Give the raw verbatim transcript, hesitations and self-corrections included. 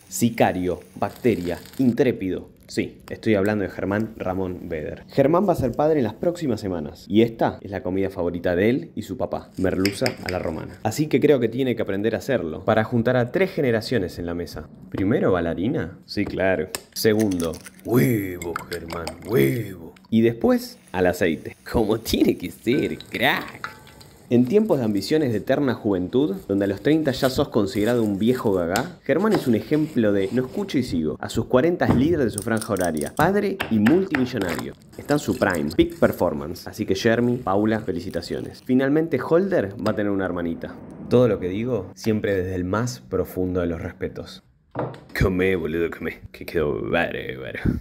Sicario, bacteria, intrépido. Sí, estoy hablando de Germán Ramón Beder. Germán va a ser padre en las próximas semanas y esta es la comida favorita de él y su papá, merluza a la romana. Así que creo que tiene que aprender a hacerlo para juntar a tres generaciones en la mesa. Primero, bailarina. Sí, claro. Segundo, huevo, Germán, huevo. Y después, al aceite. Como tiene que ser, crack. En tiempos de ambiciones de eterna juventud, donde a los treinta ya sos considerado un viejo gagá, Germán es un ejemplo de no escucho y sigo. A sus cuarenta es líder de su franja horaria, padre y multimillonario. Está en su prime, peak performance. Así que Jeremy, Paula, felicitaciones. Finalmente Holder va a tener una hermanita. Todo lo que digo, siempre desde el más profundo de los respetos. Come, boludo, come. Que quedó bárbaro.